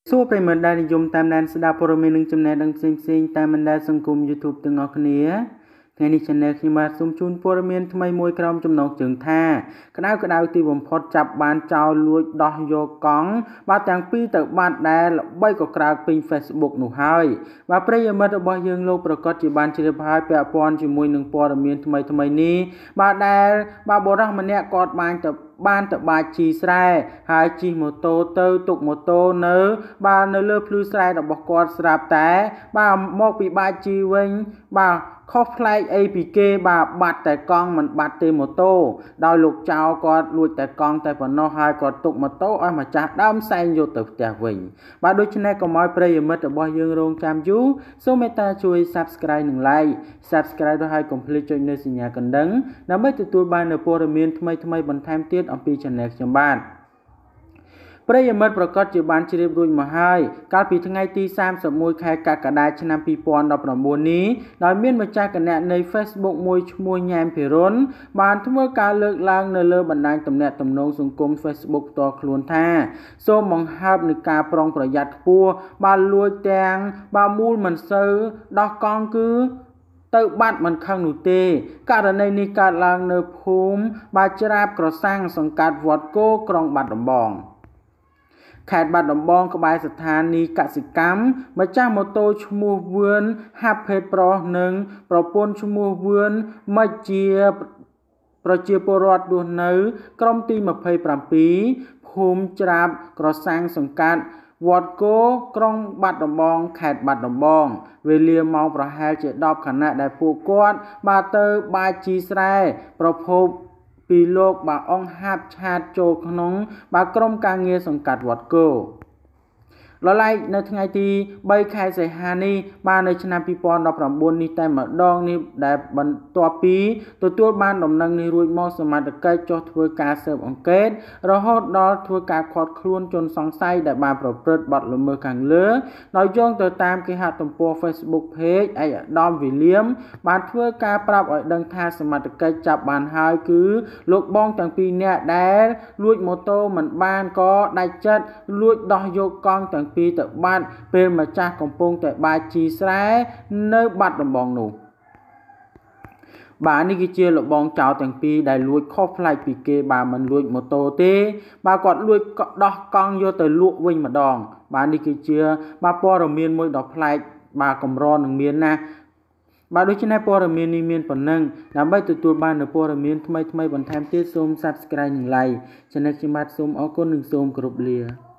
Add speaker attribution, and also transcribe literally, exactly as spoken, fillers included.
Speaker 1: សួរប្រិយមិត្តដែលនិយមតាមដានស្ដាប់ព័ត៌មាននិងចំណេះដឹងផ្សេងៗតាមបណ្ដាញសង្គម YouTube ទាំងអស់គ្នាថ្ងៃនេះ Channel ខ្ញុំបាទសូមជូនព័ត៌មានថ្មីមួយក្រោមចំណងជើងថាក្តៅក្តៅទីបំផុតចាប់បានចោលលួចដោះយកកង់បាទទាំងពីរទៅបាត់ដែលល្បីក៏ក្រើកពេញ Facebook នោះហើយបាទប្រិយមិត្តរបស់យើងលោកប្រកាសជាបានជ្រាបហើយពាក់ព័ន្ធជាមួយនឹងព័ត៌មានថ្មីថ្មីនេះបាទដែលបាទបុរសម្នាក់គាត់បានទៅបានទៅបាចជីស្រែហើយជិះម៉ូតូទៅទុកម៉ូតូនៅបាទនៅលើភ្លឺស្រែរបស់គាត់ស្រាប់តែបាទមកពីបាចជីវិញបាទខុសប្លែកអីពីគេបាទបាត់តែកង់មិនបាត់ទេម៉ូតូដោយលោកចៅគាត់លួចតែកង់តែប៉ុណ្ណោះហើយគាត់ទុកម៉ូតូឲ្យម្ចាស់ដើមសែងយកទៅផ្ទះវិញបាទដូច្នេះកុំឲ្យប្រិយមិត្តរបស់យើងរងចាំយូរសូមមេត្តាជួយ Subscribe និង Like Subscribe ទៅឲ្យកុំភ្លេចចុចនៅសញ្ញាកណ្ដឹងដើម្បីទទួលបាននូវព័ត៌មានថ្មីៗបន្ថែមទៀតអំពី Channel ខ្ញុំបាទប្រិយមិត្តប្រកាសជាបានជ្រាបរួចមកហើយកាលពីថ្ងៃទីសាមសិបមួយខែកក្កដាឆ្នាំពីរពាន់ដប់ប្រាំបួននេះដោយមានម្ចាស់គណនី Facebook មួយឈ្មោះញ៉ែមភិរុនបានធ្វើការលើកឡើងនៅលើបណ្ដាញទំនាក់ទំនងសង្គម Facebook ផ្ទាល់ខ្លួនថាសូមបង្ហើបនឹងការប្រុងប្រយ័ត្នខ្ពស់បានលួចទាំងបើមូលមិនសូវដោះកង់គឺទៅបាត់មិនខឹងនោះទេករណីនេះកើតឡើងនៅភូមិបាច្រាបក្រសាំងសង្កាត់វត្តគោក្រុងបាត់ដំបងខេត្តបាត់ដំបងក្បែរស្ថានីយកសិកម្មម្ចាស់ម៉ូតូឈ្មោះវឿនហាប់ភេទប្រុសនិងប្រពន្ធឈ្មោះវឿនមិចជាប្រជាពលរដ្ឋរស់នៅក្រុមទីម្ភៃប្រាំពីរភូមិច្រាបក្រសាំងសង្កាត់វត្តគោក្រុងបាត់ដំបងខេត្តបាត់ដំបងវេលាម៉ោងប្រហែលជាដប់ខណៈដែលពួកគាត់បានទៅបាចជីស្រែប្រភពពីលោកបាទអង្គហាប់ឆាតចូលក្នុងបាទក្រុមការងារសង្កាត់វត្តគោលឡៃនៅថ្ងៃទីបីខែសីហានេះបាននៅឆ្នាំពីរពាន់ដប់ប្រាំបួននេះតែម្ដងនេះដែលបន្ទាប់ពីទទួលបានដំណឹងនេះរួចមកសមត្ថកិច្ចចុះធ្វើការស៊ើបអង្កេតរហូតដល់ធ្វើការឃាត់ខ្លួនជនសង្ស័យដែលបានប្រព្រឹត្តបទល្មើសខាងលើដោយយោងទៅតាមគេហទំព័រ Facebook Page ឯកឧត្តមវិលៀមបានធ្វើការប្រាប់ឲ្យដឹងថាសមត្ថកិច្ចចាប់បានហើយគឺលោកបងទាំងពីរនាក់ដែលលួចម៉ូតូមិនបានក៏ដាច់ចិត្តលួចដោះយកកង់ទាំងពីរទៅបាត់ពេលម្ចាស់កំពុងតែបាចជីស្រែនៅបាត់ដំបងនោះបាទនេះគឺជាលបងចោលទាំងពីរដែលលួចខុសប្លែកពីគេបាទមិនលួចម៉ូតូទេបាទគាត់លួចដោះកង់យកទៅលក់វិញម្ដងបាទនេះគឺជាបាទព័ត៌មានមួយដ៏ប្លែកបាទកម្រនឹងមានណាបាទដូច្នេះព័ត៌មាននេះមានប៉ុណ្ណឹងដើម្បីទទួលបាននូវព័ត៌មានថ្មីៗបន្ថែមទៀតសូម Subscribe និង Like Channel ខ្ញុំបាទសូមអរគុណនិងសូមគោរពលា